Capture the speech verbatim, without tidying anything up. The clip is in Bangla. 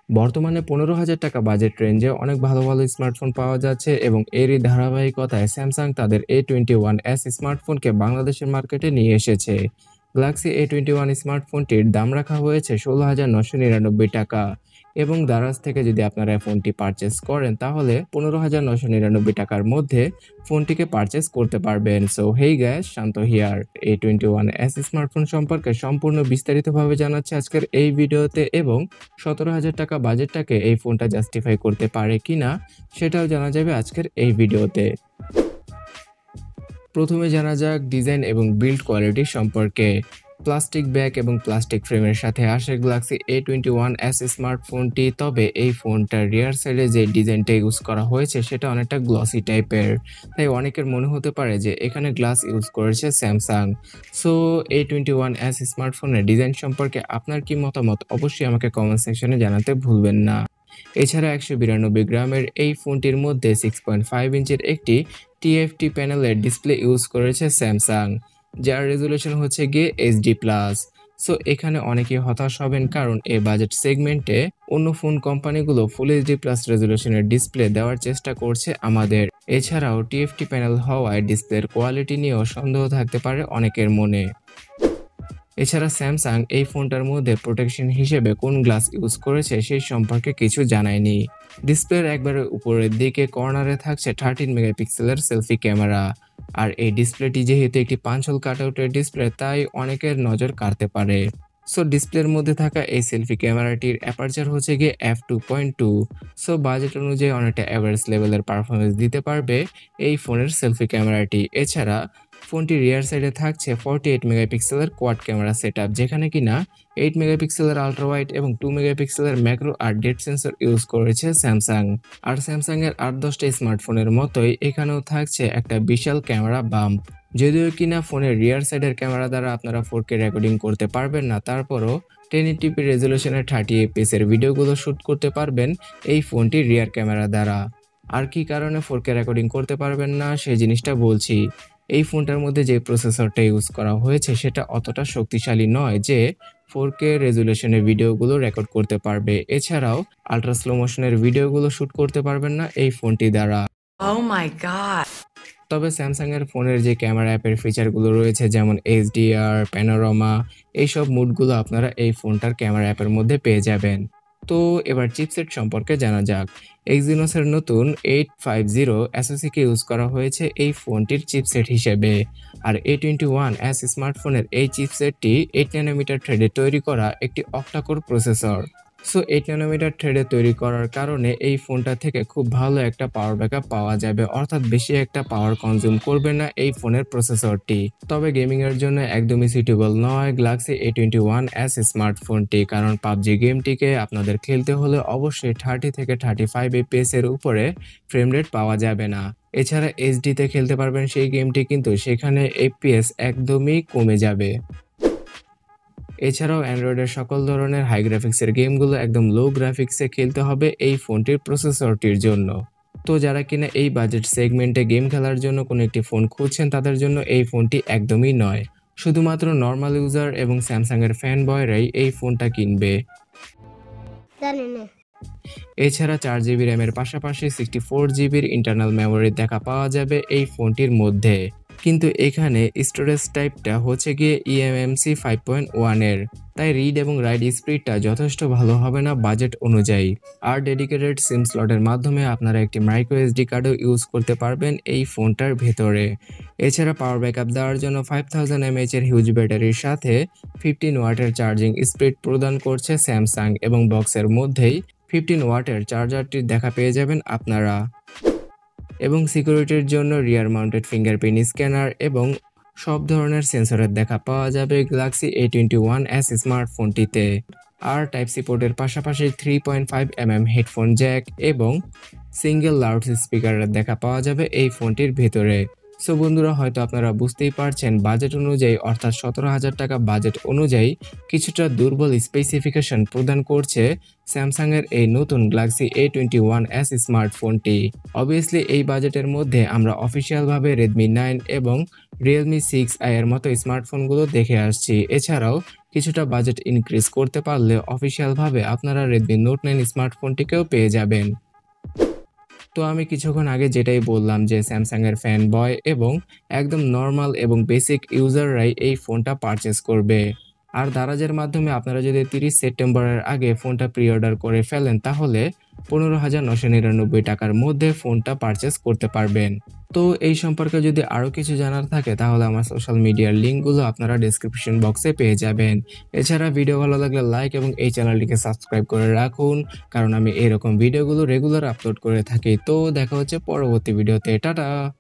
বর্তমানে পনেরো হাজার টাকা বাজেট রেঞ্জে অনেক ভালো, ভালো স্মার্টফোন পাওয়া যাচ্ছে এবং এরই ধারাবাহিকতায় স্যামসাং তাদের এ টোয়েন্টি ওয়ান এস স্মার্টফোনকে বাংলাদেশের মার্কেটে নিয়ে এসেছে। গ্যালাক্সি এ টোয়েন্টি ওয়ান স্মার্টফোনটির দাম রাখা হয়েছে ষোলো হাজার নয়শো নিরানব্বই টাকা এবং দারাজ থেকে যদি আপনারা ফোনটি পারচেস করেন তাহলে পনেরো হাজার নয়শো নিরানব্বই টাকার মধ্যে ফোনটিকে পারচেস করতে পারবেন। So hey guys, Shanto here. A twenty one S smartphone সম্পর্কে সম্পূর্ণ বিস্তারিতভাবে জানাচ্ছি আজকের এই ভিডিওতে এবং সতেরো হাজার টাকা বাজেটটাকে এই ফোনটা জাস্টিফাই করতে পারে কিনা সেটাও জানা যাবে আজকের এই ভিডিওতে। প্রথমে জানা যাক ডিজাইন এবং বিল্ড কোয়ালিটি সম্পর্কে। প্লাস্টিক ব্যাক এবং প্লাস্টিক ফ্রেমের সাথে আসে Galaxy A twenty one S স্মার্টফোনটি, তবে এই ফোনটার রিয়ার সাইডে যে ডিজাইনটা ইউজ করা হয়েছে সেটা অনেকটা গ্লসি টাইপের, তাই অনেকের মনে হতে পারে যে এখানে গ্লাস ইউজ করেছে Samsung. So A twenty one S স্মার্টফোনের ডিজাইন সম্পর্কে আপনার কি মতামত অবশ্যই আমাকে কমেন্ট সেকশনে জানাতে ভুলবেন না। এছাড়া একশো বিরানব্বই গ্রামের এই ফোনটির মধ্যে সিক্স পয়েন্ট ফাইভ ইঞ্চের একটি টিএফটি প্যানেলের ডিসপ্লে ইউজ করেছে স্যামসাং, যার রেজুলেশন হচ্ছে গিয়ে এইচডি প্লাস। সো এখানে অনেকেই হতাশ হবেন কারণ এই বাজেট সেগমেন্টে অন্য ফোন কোম্পানিগুলো ফুল এইচডি প্লাস রেজুলেশনের ডিসপ্লে দেওয়ার চেষ্টা করছে আমাদের। এছাড়াও টিএফটি প্যানেল হওয়ায় ডিসপ্লের কোয়ালিটি নিয়েও সন্দেহ থাকতে পারে অনেকের মনে। এছাড়া স্যামসাং এই ফোনটার মধ্যে প্রোটেকশন হিসেবে কোন গ্লাস ইউজ করেছে সেই সম্পর্কে কিছু জানায়নি। ডিসপ্লের একবারে উপরের দিকে কর্নারে থাকছে থার্টিন মেগাপিক্সেলের সেলফি ক্যামেরা, আর এই ডিসপ্লেটি যেহেতু একটি পাঁচ হোল কাটআউটের ডিসপ্লে তাই অনেকের নজর কাড়তে পারে। সো ডিসপ্লের মধ্যে থাকা এই সেলফি ক্যামেরাটির অ্যাপারচার হচ্ছে গিয়ে F two point two. So budget অনুযায়ী অনেকটা অ্যাভারেজ লেভেলের পারফরমেন্স দিতে পারবে এই ফোনের সেলফি ক্যামেরাটি। এছাড়া ফোনটির রিয়ার সাইডে থাকছে ফর্টি এইট মেগাপিক্সেলের কোয়াড ক্যামেরা সেটআপ, যেখানে কিনা এইট মেগাপিক্সেলের আলট্রা ওয়াইড এবং টু মেগাপিক্সেলের ম্যাক্রো আর ডেপথ সেন্সর ইউজ করেছে স্যামসাং। আর স্যামসাং এর আট দশটা স্মার্টফোনের মতোই এখানেও থাকছে একটা বিশাল ক্যামেরা বাম্প। যদিও কিনা ফোনের রিয়ার সাইডের ক্যামেরা দ্বারা আপনারা ফোর কে রেকর্ডিং করতে পারবেন না, তারপরও টেন এইটি পি রেজুলেশনের থার্টি এফপিএস এর ভিডিওগুলো শ্যুট করতে পারবেন এই ফোনটির রিয়ার ক্যামেরা দ্বারা। আর কি কারণে ফোর কে রেকর্ডিং করতে পারবেন না সেই জিনিসটা বলছি। এই ফোনটার মধ্যে যে প্রসেসরটা ইউজ করা হয়েছে সেটা অতটা শক্তিশালী নয় যে ফোর কে রেজুলেশনের ভিডিওগুলো রেকর্ড করতে পারবে। এছাড়াও আলট্রা স্লো মোশনের ভিডিওগুলো শ্যুট করতে পারবেন না এই ফোনটি দ্বারা। Oh my god! তবে স্যামসাং এর ফোনের যে ক্যামেরা অ্যাপের ফিচারগুলো রয়েছে যেমন এইচডিআর, প্যানোরামা, এইসব মুডগুলো আপনারা এই ফোনটার ক্যামেরা অ্যাপের মধ্যে পেয়ে যাবেন। তো এবার চিপসেট সম্পর্কে জানা যাক। এক্সিনোসের নতুন এইট ফিফটি এসওসিকে ইউজ করা হয়েছে এই ফোনটির চিপসেট হিসেবে। আর এ টোয়েন্টি ওয়ান এস স্মার্টফোনের এই চিপসেটটি এইট ন্যানোমিটার থ্রেডে তৈরি করা একটি octa core processor. So eight nanometer থ্রেডে তৈরি করার কারণে এই ফোনটা থেকে খুব ভালো একটা পাওয়ার ব্যাকআপ পাওয়া যাবে, অর্থাৎ বেশি একটা পাওয়ার কনজিউম করবে না এই ফোনের প্রসেসরটি। তবে গেমিং এর জন্য একদমই সুইটেবল নয় Galaxy A twenty one S স্মার্টফোনটি, কারণ পাবজি গেমটিকে আপনাদের খেলতে হলে অবশ্যই থার্টি থেকে থার্টি ফাইভ এফপিএস এর উপরে ফ্রেম রেট পাওয়া যাবে না। এছাড়া এইচডিতে খেলতে পারবেন সেই গেমটি, কিন্তু সেখানে এফপিএস একদমই কমে যাবে। এছাড়াও অ্যান্ড্রয়েডের সকল ধরনের হাই গ্রাফিক্সের গেমগুলো একদম লো গ্রাফিক্সে খেলতে হবে এই ফোনটির প্রসেসরটির জন্য। তো যারা কিনা এই বাজেট সেগমেন্টে গেম খেলার জন্য কোনো একটি ফোন খুঁজছেন তাদের জন্য এই ফোনটি একদমই নয়। শুধুমাত্র নর্মাল ইউজার এবং স্যামসাং এর ফ্যান বয়রাই এই ফোনটা কিনবে। এছাড়া চার জিবি র্যামের পাশাপাশি সিক্সটি ফোর জিবির ইন্টারনাল মেমোরি দেখা পাওয়া যাবে এই ফোনটির মধ্যে, কিন্তু এখানে স্টোরেজ টাইপটা হচ্ছে গিয়ে ইএমএমসি ফাইভ পয়েন্ট ওয়ান এর, তাই রিড এবং রাইট স্পিডটা যথেষ্ট ভালো হবে না বাজেট অনুযায়ী। আর ডেডিকেটেড সিম স্লটের মাধ্যমে আপনারা একটি মাইক্রো এসডি কার্ডও ইউজ করতে পারবেন এই ফোনটার ভেতরে। এছাড়া পাওয়ার ব্যাকআপ দেওয়ার জন্য ফাইভ থাউজেন্ড এমএএইচ এর হিউজ ব্যাটারির সাথে ফিফটিন ওয়াটের চার্জিং স্পিড প্রদান করছে স্যামসাং, এবং বক্সের মধ্যেই ফিফটিন ওয়াটের চার্জারটির দেখা পেয়ে যাবেন আপনারা। এবং সিকিউরিটির জন্য রিয়ার মাউন্টেড ফিঙ্গারপ্রিন্ট স্ক্যানার এবং সব ধরনের সেন্সরের দেখা পাওয়া যাবে Galaxy A twenty one S স্মার্টফোনটিতে। আর টাইপ সি পোর্টের পাশাপাশি three point five M M headphone jack এবং সিঙ্গেল লাউড স্পিকারের দেখা পাওয়া যাবে এই ফোনটির ভেতরে। সো বন্ধুরা, হয়তো আপনারা বুঝতেই পারছেন বাজেট অনুযায়ী অর্থাৎ সতেরো হাজার টাকা বাজেট অনুযায়ী কিছুটা দুর্বল স্পেসিফিকেশন প্রদান করছে স্যামসাং এর এই নতুন Galaxy A twenty one S স্মার্টফোনটি। অবভিয়াসলি এই বাজেটের মধ্যে আমরা অফিসিয়ালভাবে রেডমি নাইন এবং রিয়েলমি সিক্স আই এর মতো স্মার্টফোনগুলো দেখে আসছি। এছাড়াও কিছুটা বাজেট ইনক্রিজ করতে পারলে অফিসিয়ালভাবে আপনারা রেডমি নোট নাইন স্মার্টফোনটিকেও পেয়ে যাবেন। তো আমি কিছুক্ষণ আগে যেটাই বললাম যে স্যামসাং এর ফ্যান বয় এবং একদম নর্মাল এবং বেসিক ইউজাররাই এই ফোনটা পারচেজ করবে। আর দারাজের মাধ্যমে আপনারা যদি তিরিশ সেপ্টেম্বরের আগে ফোনটা প্রি অর্ডার করে ফেলেন তাহলে পনেরো হাজার নশো নিরানব্বই টাকার মধ্যে ফোনটা পারচেজ করতে পারবেন। তো এই সম্পর্কে যদি আরও কিছু জানার থাকে তাহলে আমার সোশ্যাল মিডিয়ার লিঙ্কগুলো আপনারা ডেসক্রিপশন বক্সে পেয়ে যাবেন। এছাড়া ভিডিও ভালো লাগলে লাইক এবং এই চ্যানেলটিকে সাবস্ক্রাইব করে রাখুন, কারণ আমি এরকম ভিডিওগুলো রেগুলার আপলোড করে থাকি। তো দেখা হচ্ছে পরবর্তী ভিডিওতে। টাটা।